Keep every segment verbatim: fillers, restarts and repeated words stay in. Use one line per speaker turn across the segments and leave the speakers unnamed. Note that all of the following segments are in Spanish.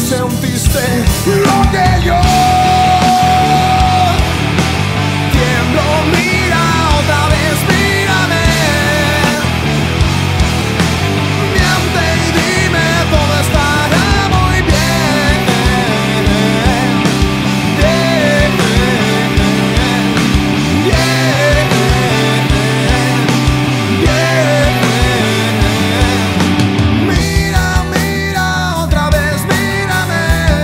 Sentiste lo que yo tiemblo, mira otra vez, mírame. Miente y dime, todo estará muy bien. Bien, bien, bien. Mira, mira otra vez, mírame.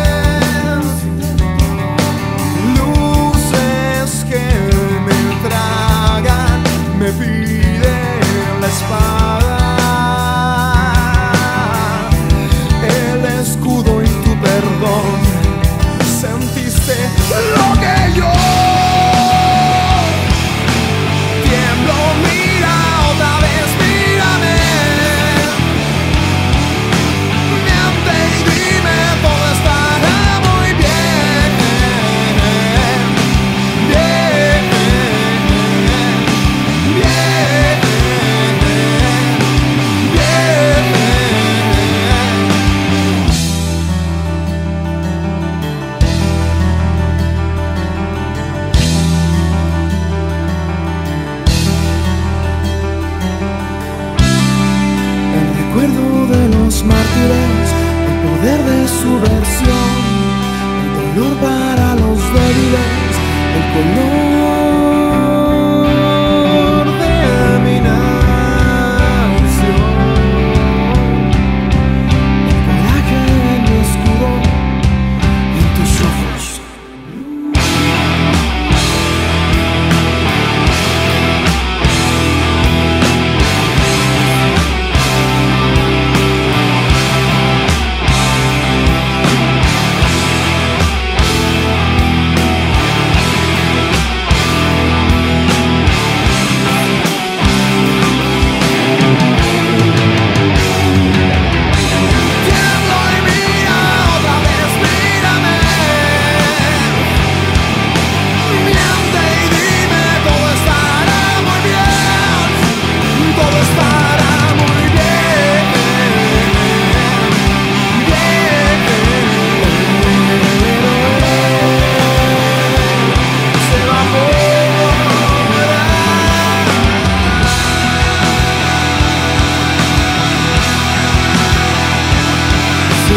Luces que me tragan, me piden la espada, el escudo y tu perdón. Sentiste lo que yo tiemblo, mira otra vez, mírame. Miente y dime, todo estará muy bien. Bien, bien, bien. El recuerdo de los mártires, el poder de su versión, el dolor para los débiles, el color de mi nación, el coraje en mi escudo y en tus ojos. Tiemblo y mira otra vez, mírame. Miente y dime, todo estará muy bien. Todo estará muy bien. Bien. Se evaporará. Se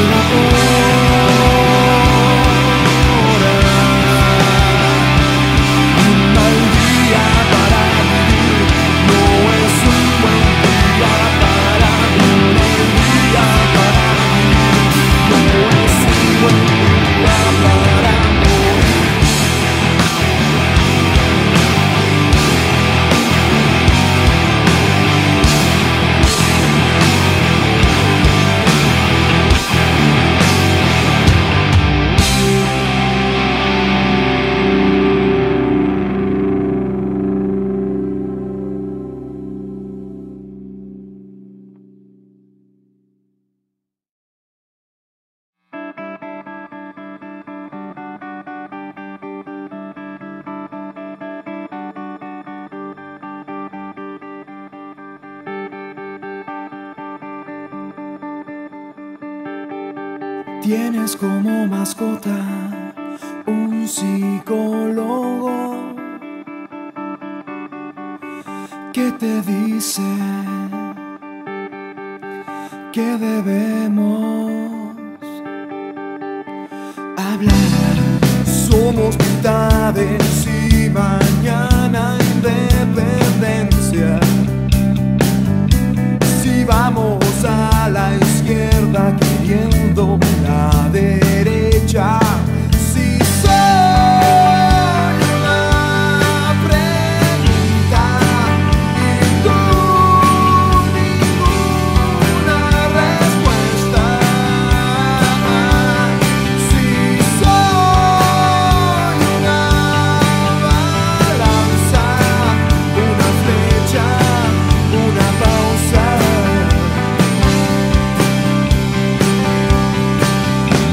evaporará. Un mal día para vivir no es un buen día para morir. Día para vivir no es un buen día para morir. Tienes como mascota un psicólogo que te dice que debemos hablar. Somos mitades y mañana independencia. Si vamos a la izquierda queriendo la derecha. Si soy una pregunta y tú ninguna respuesta. Si soy una balanza, una flecha, una pausa.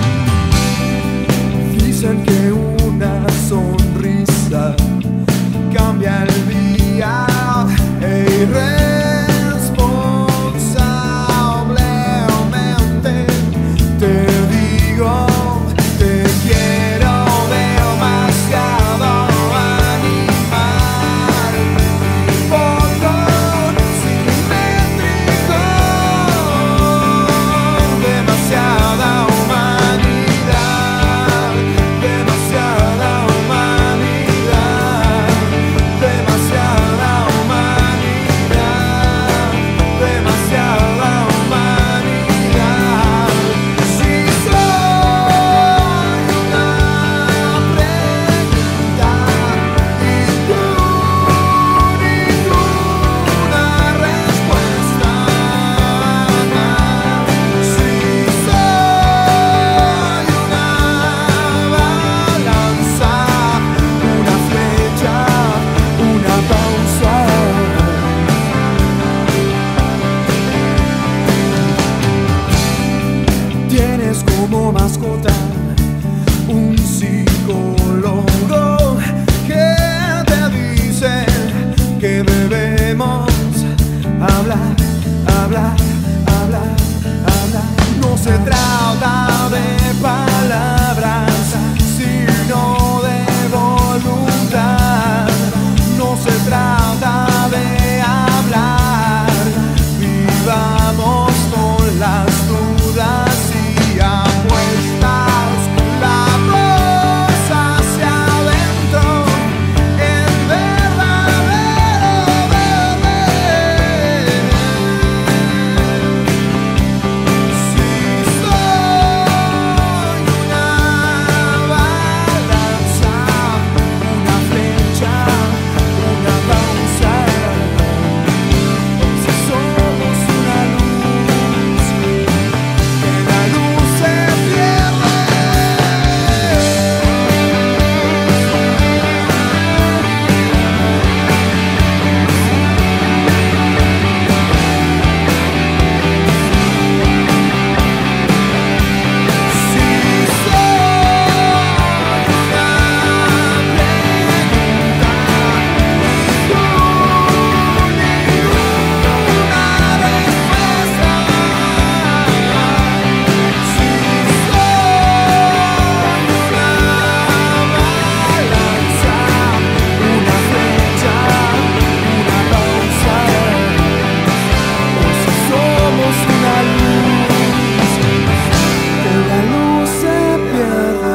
terapeuta, un psicólogo que te dice que debemos hablar, hablar, hablar, hablar. No se trata de palabras, sino de voluntad. No se trata de hablar, vivamos con las dudas y apuestas. La voz hacia adentro, el verdadero deber. Si soy una balanza, una flecha, una pausa, si somos una luz, que la luz se pierde. Si soy una pregunta, una respuesta. Si soy una balanza, una flecha, una pausa, o si somos una luz, que la luz se pierde.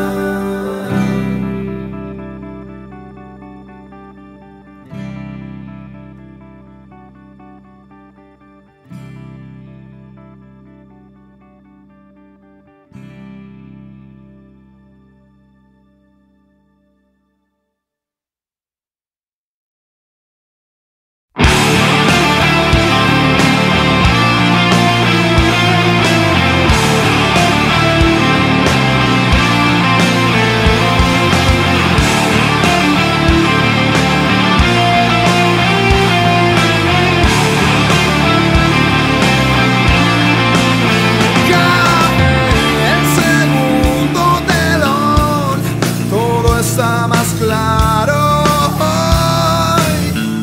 El segundo telón, todo está más claro hoy.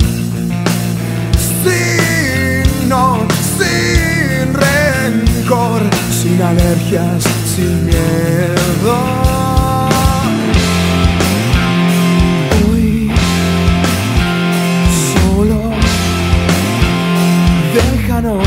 Sin no, sin rencor, sin alergias, sin miedo. Hoy solo déjanos.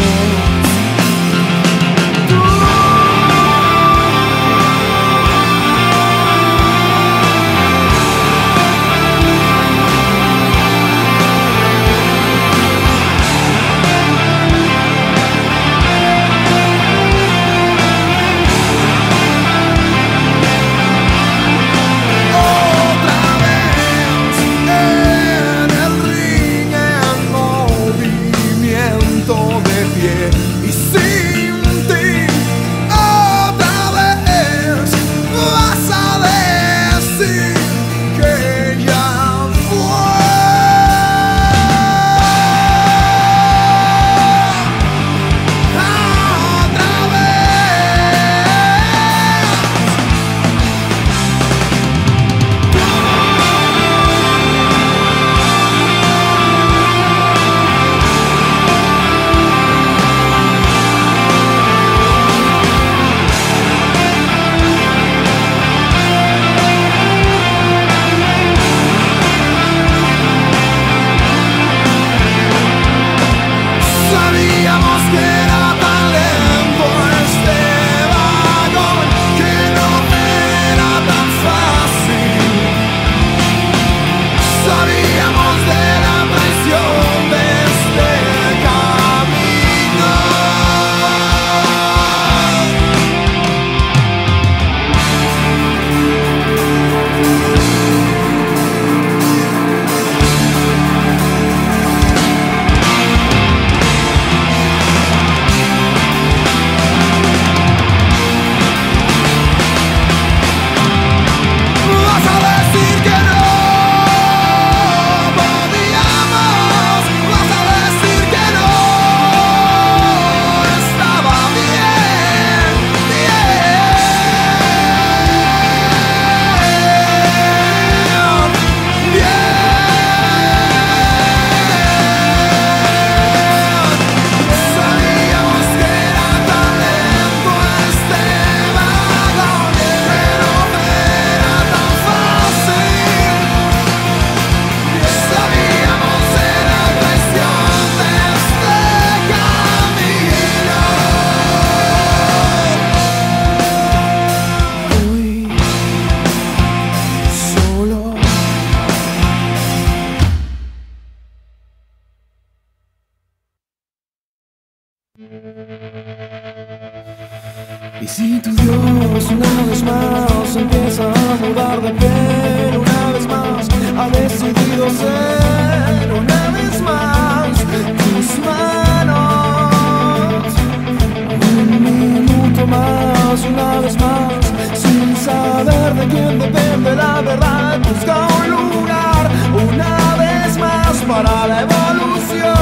Una vez más empieza a mudar de piel, una vez más ha decidido ser, una vez más tus manos. Un minuto más, una vez más, sin saber de quién depende la verdad, busca un lugar, una vez más para la evolución.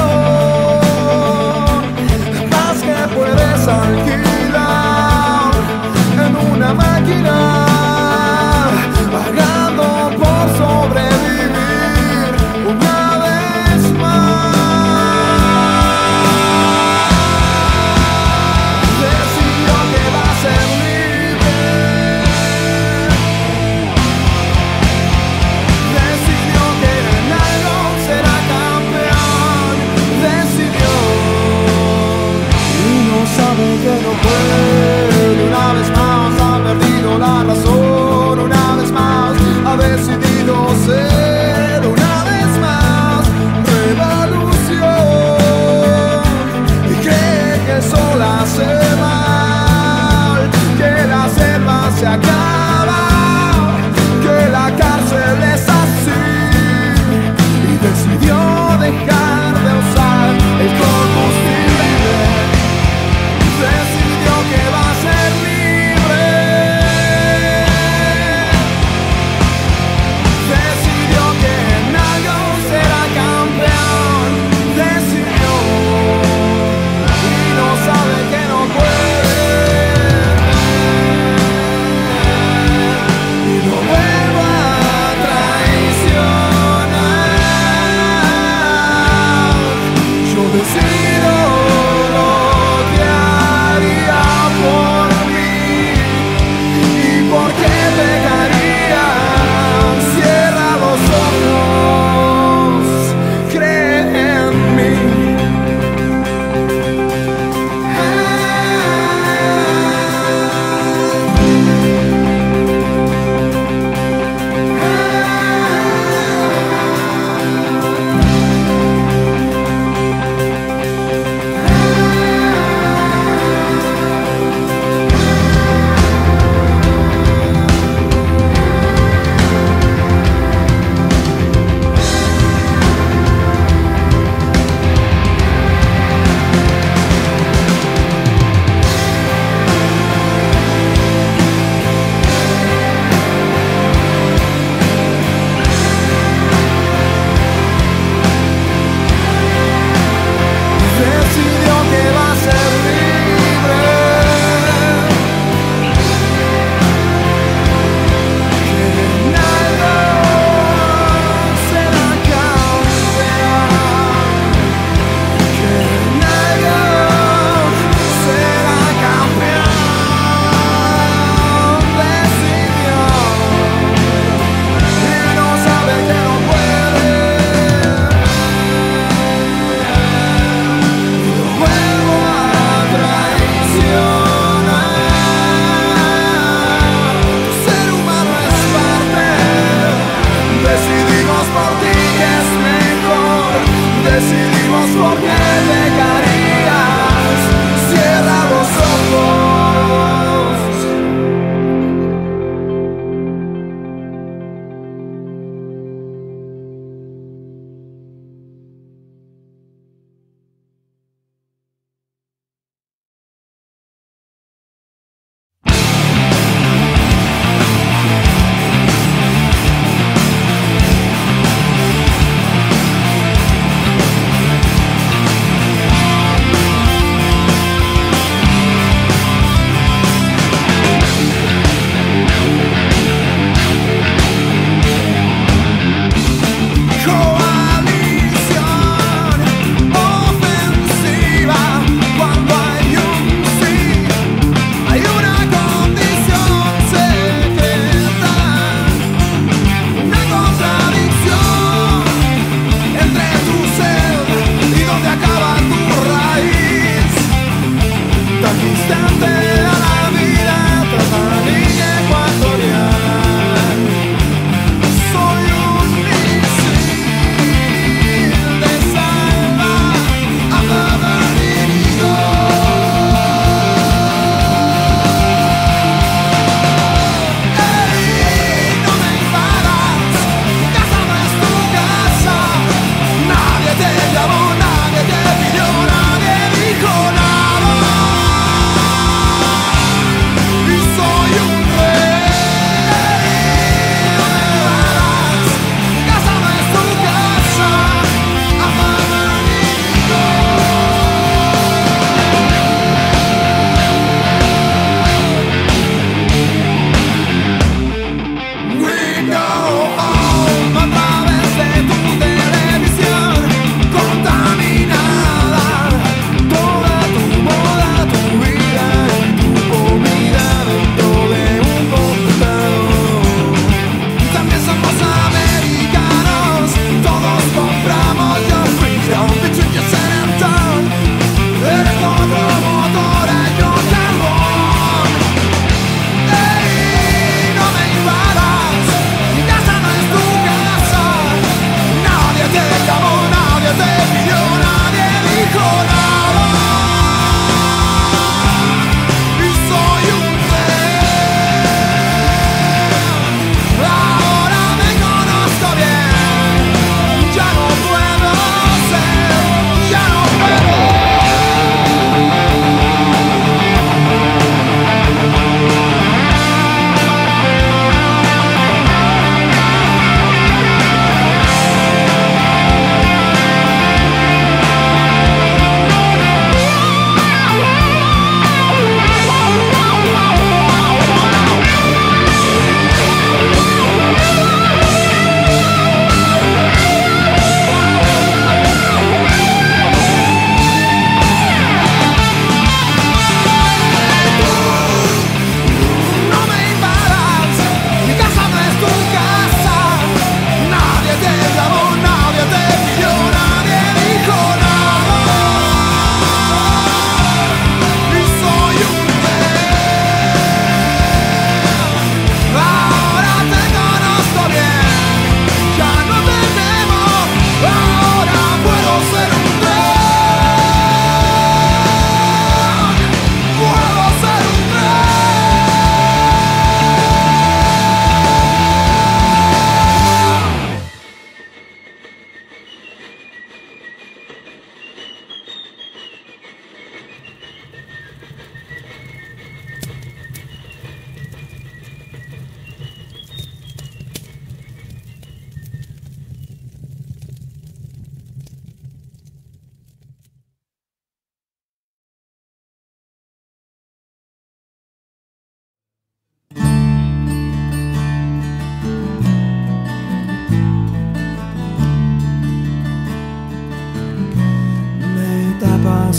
Más que puedes alquilar en una máquina, pagando por sobrevivir una vez más. Decidió que va a ser libre.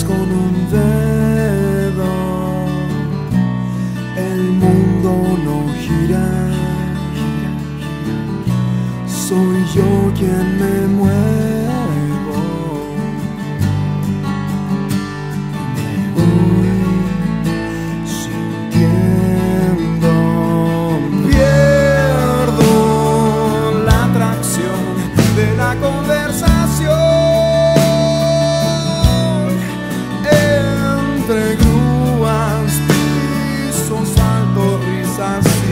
tapas con un dedo, el mundo no gira. Soy yo quien me muevo, me voy sintiendo. Pierdo la atracción de la conversación entre grúas, pisos altos, risas y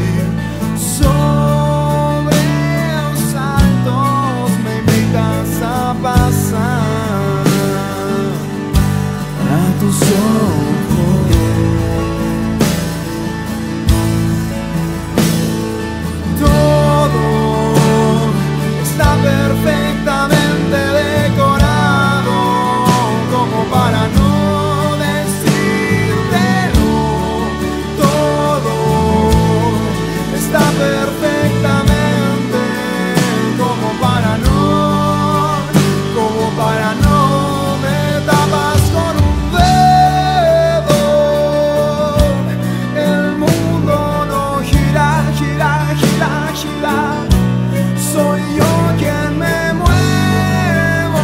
sobre saltos me invitas a pasar a tus ojos. Todo está perfectamente decorado como para no decírtelo. Todo está perfectamente como para no, como para no me tapas con un dedo. El mundo no gira, gira, gira, gira. Soy yo quien me muevo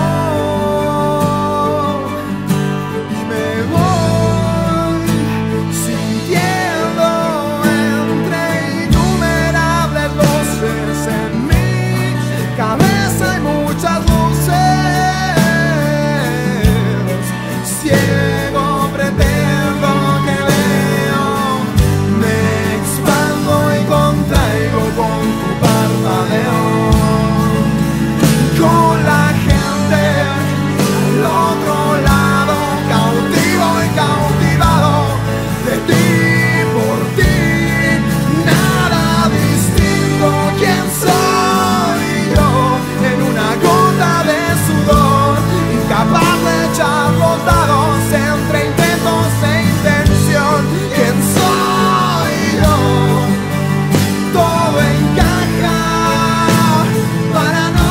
y me voy sintiendo entre innumerables voces. En mi cabeza hay muchas luces. Ciego pretendo que veo, me expando y contraigo con tu parpadeo. Con la gente al otro lado, cautivo y cautivado de ti, por ti, nada distinto. ¿Quién soy yo en una gota de sudor, incapaz de echar los dados entre intentos e intención? ¿Quién soy yo? Todo encaja para no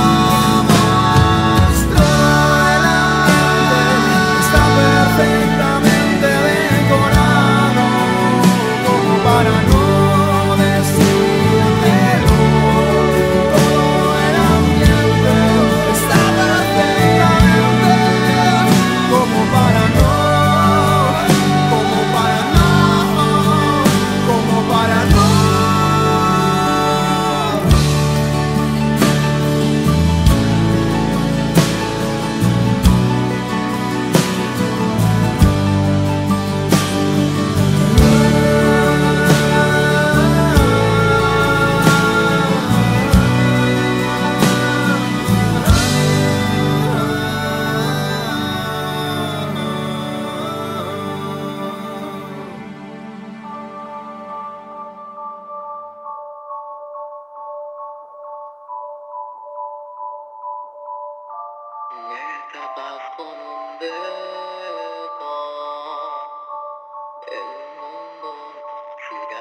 mostrar. Está perfectamente decorado como para no decírtelo. Todo el ambiente está perfectamente como para no, como para no, como para no.
Me tapas con un dedo, el mundo gira.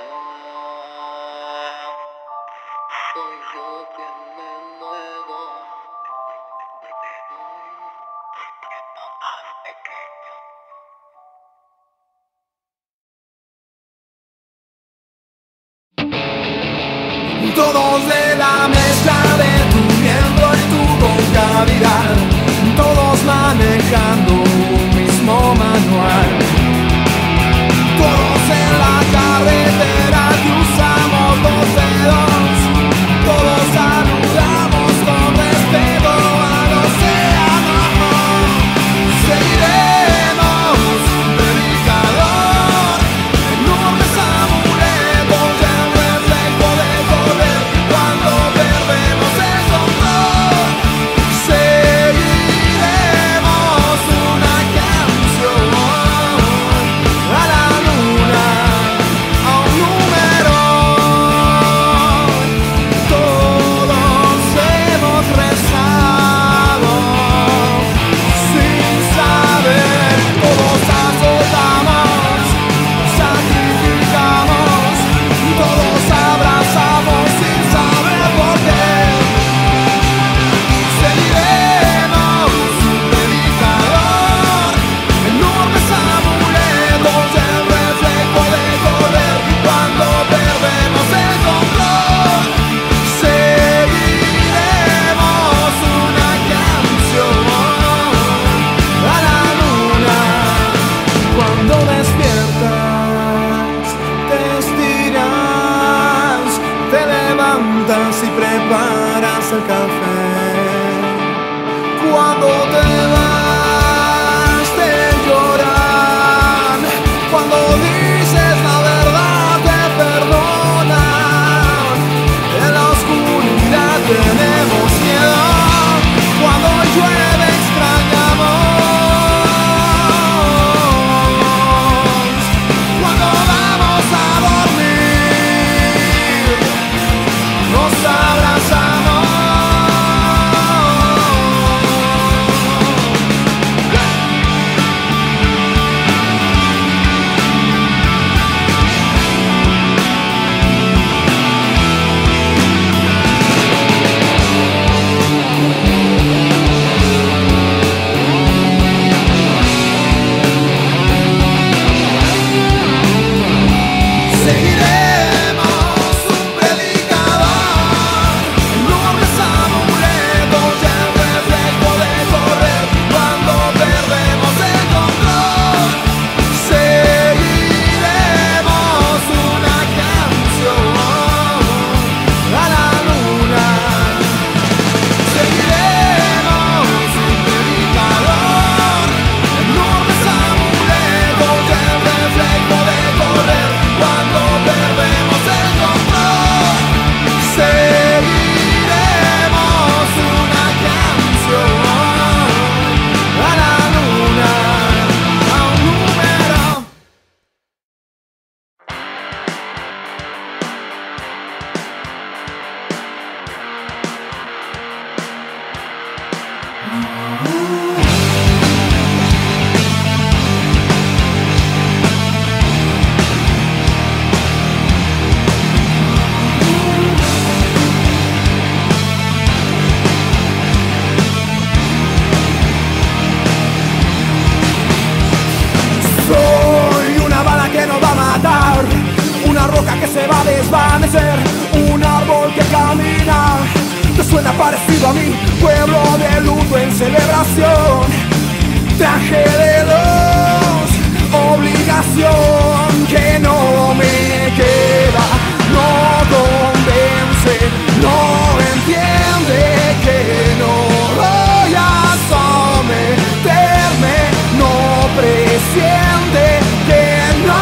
Soy yo quien me muevo, me voy sintiendo más pequeño.
Todos de la mezcla de tu miembro y tu concavidad, todos manejando un mismo manual. Todos en la carretera que usamos los dedos, todos saludamos con respeto al océano. Seguiremos predicador, enormes amuletos y el reflejo de poder cuando perdemos el control. Seguiremos preparas el café. Cuando te vas te lloran, cuando dices la verdad te perdonan. En la oscuridad tenemos miedo, cuando llueve extrañamos, cuando vamos a dormir nos abrazamos. Que se va a desvanecer, un árbol que camina. Te suena parecido a mí, pueblo de luto en celebración. Traje de dos, obligación que no me queda, no convence, no entiende que no voy a someterme, no presiente que no.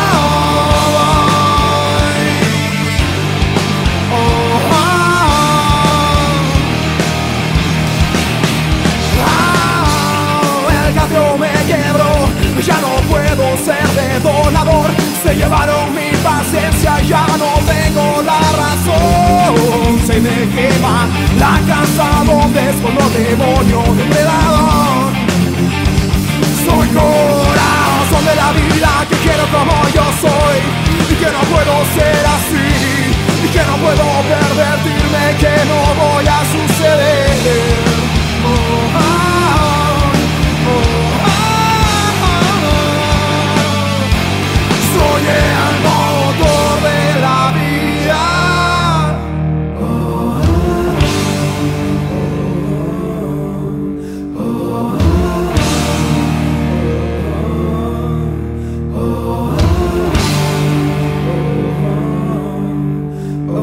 Ya no puedo ser detonador, se llevaron mi paciencia, ya no tengo la razón. Se me quema la casa donde es con los demonios depredador. Soy corazón de la vida, que quiero como yo soy, y que no puedo ser así, y que no puedo pervertirme, que no voy a suceder. Oh, oh, oh, oh. Soy el motor de la vida. Oh, oh, oh, oh, oh,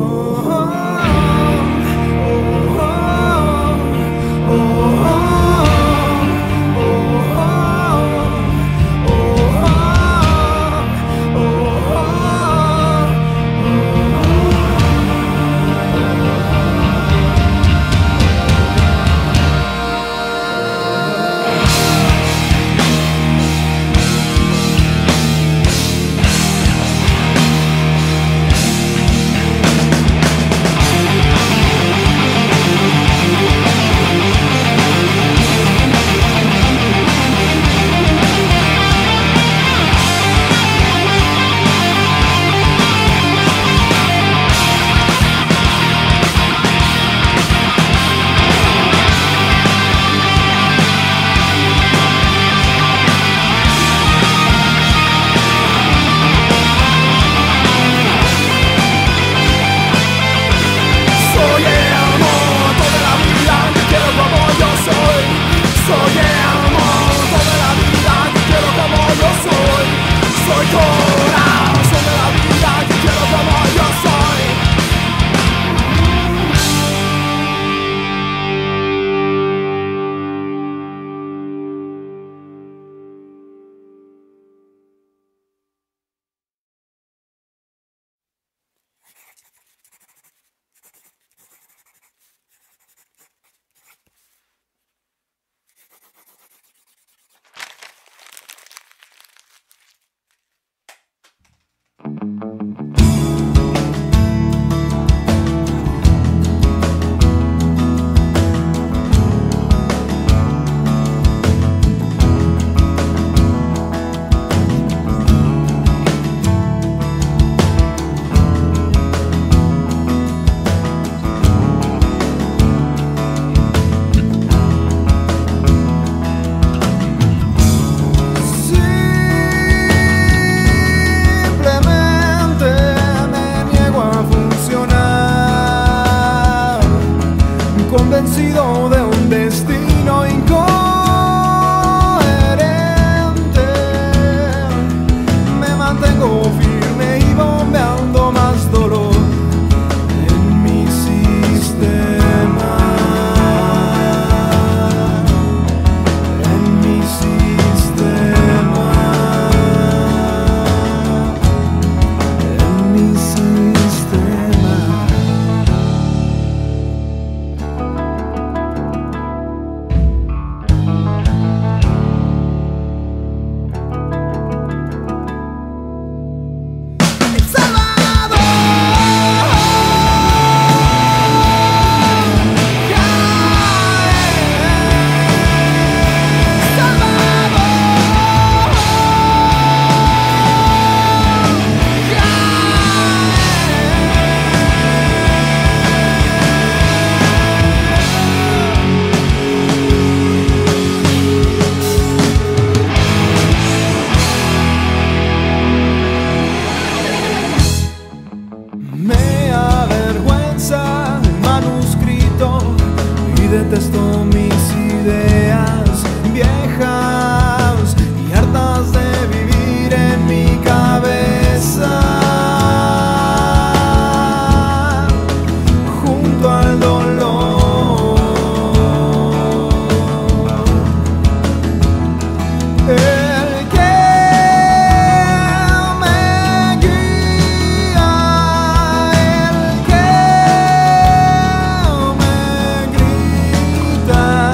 corazón de la vida, que quiero como yo soy. Convencido de un destino incoherente, me mantengo firme y bombeando más dolor en mi sistema, en mi sistema, en mi sistema. Me avergüenza el manuscrito y detesto mis ideas viejas y hartas de vivir en mi cabeza. Junto al dolor, el que me guía, el que me grita.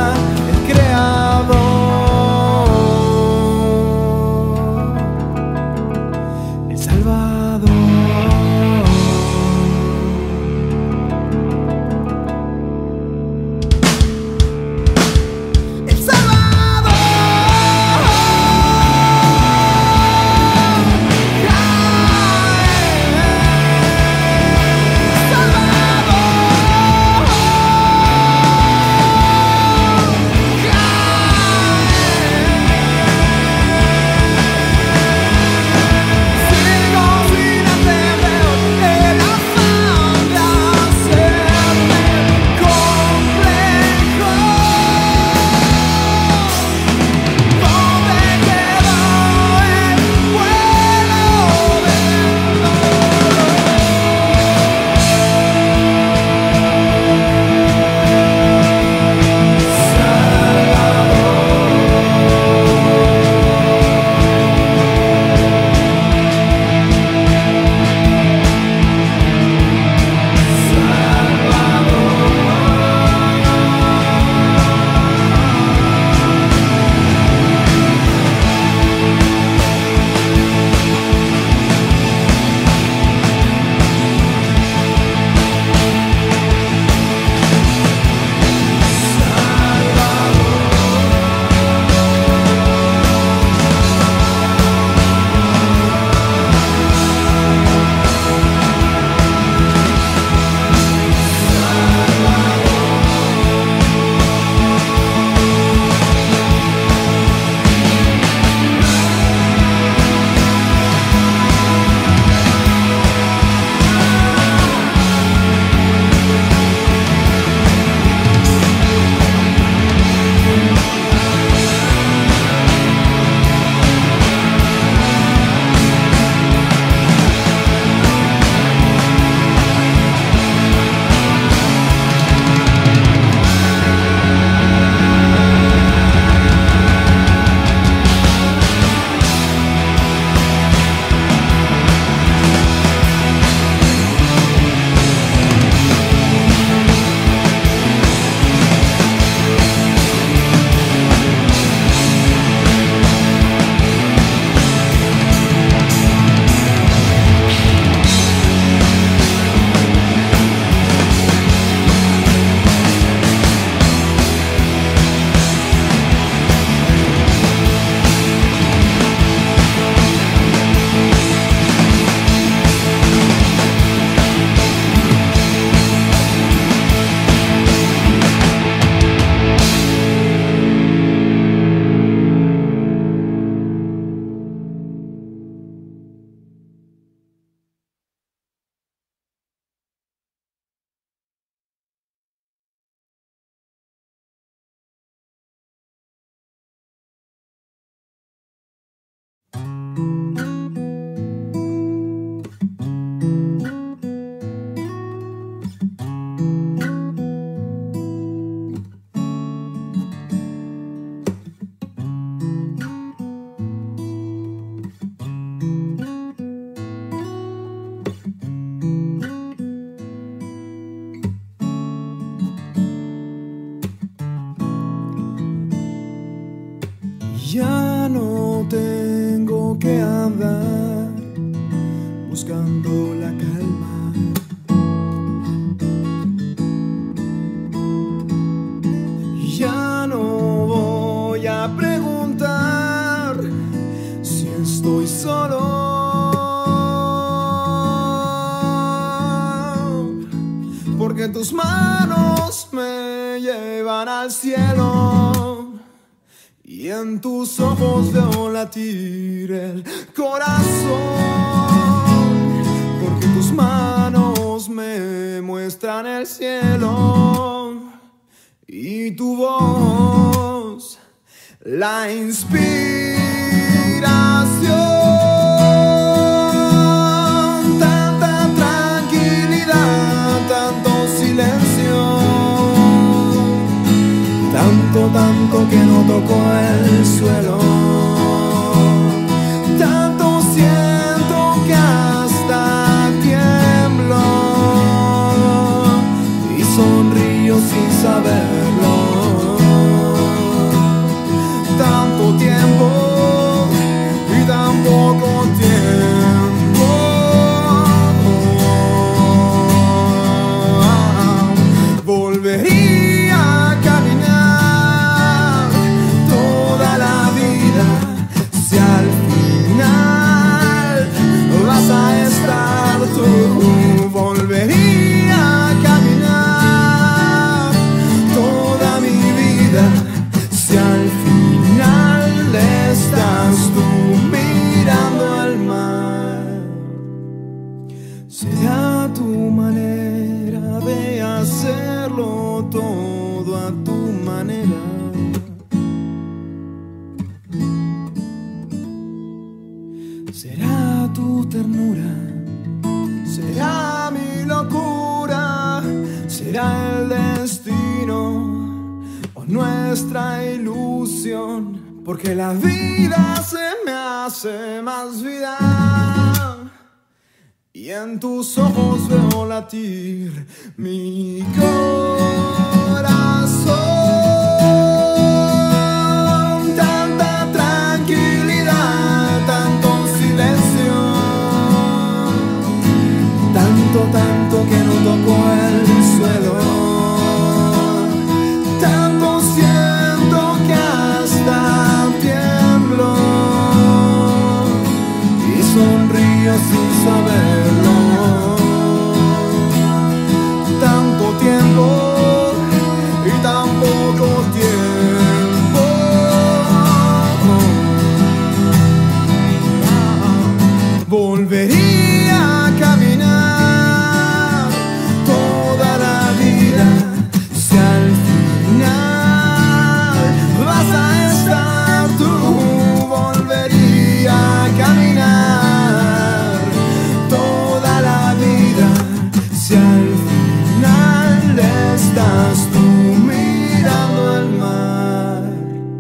Ya no tengo que andar buscando la calma. Ya no voy a preguntar si estoy solo, porque tus manos me llevan al cielo y en tus ojos veo latir el corazón, porque tus manos me muestran el cielo y tu voz la inspiración. Tanta tranquilidad, tanto silencio, tanto, tanto que no tocó el suelo, tanto siento que hasta tiemblo y sonrío sin saberlo. Tanto tiempo y tan poco tiempo. Volvería a caminar toda la vida si al final vas a estar tú. Volvería a caminar toda mi vida si al final estás tú mirando al mar. Será tu manera de hacerlo todo a tu manera. Será tu ternura, será mi locura, será el destino o nuestra ilusión, porque la vida se me hace más vida y en tus ojos veo latir mi corazón. Tanta tranquilidad, tanto silencio, tanto, tanto que no tocó el suelo, tanto siento que hasta tiemblo y sonrío sin saberlo. Tanto tiempo y tan poco tiempo. Volvería a caminar toda la vida si al final vas a estar tú. Volvería a caminar toda la vida si al final estás tú mirando al mar.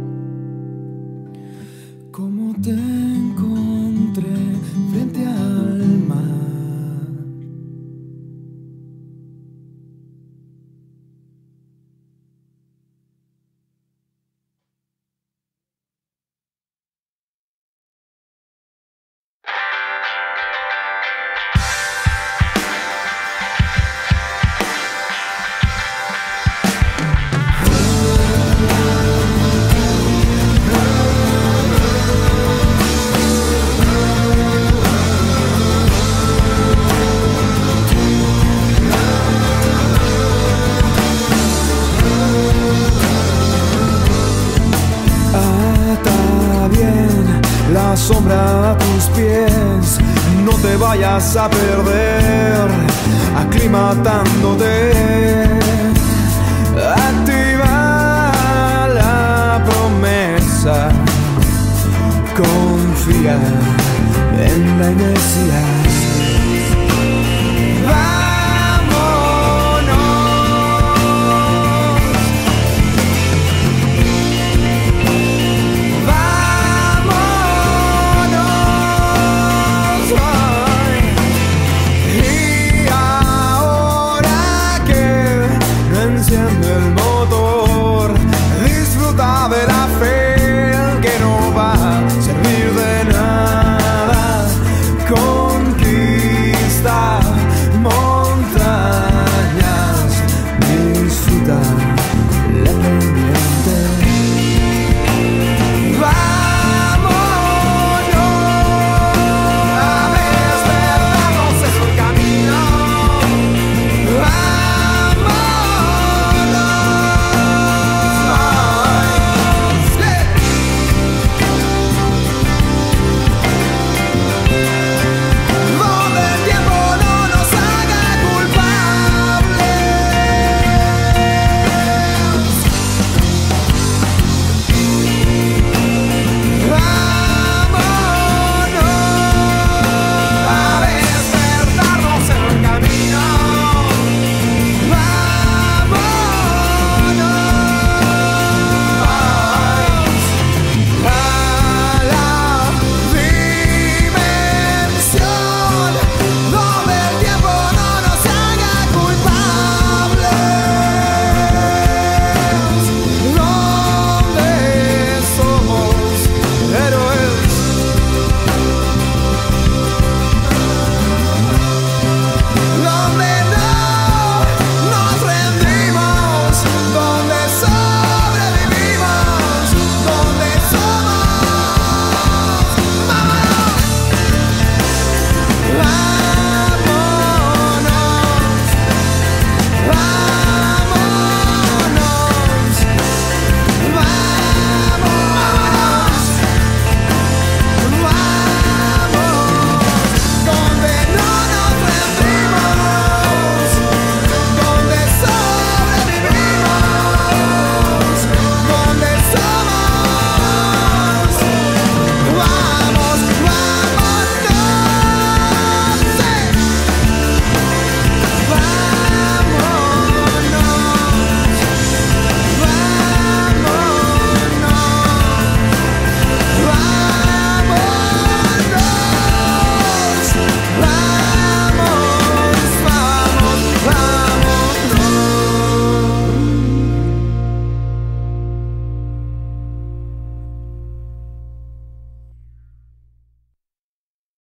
Como te encontré frente al mar. La sombra a tus pies, no te vayas a perder, aclimatándote. Activa la promesa, confía en la inercia. El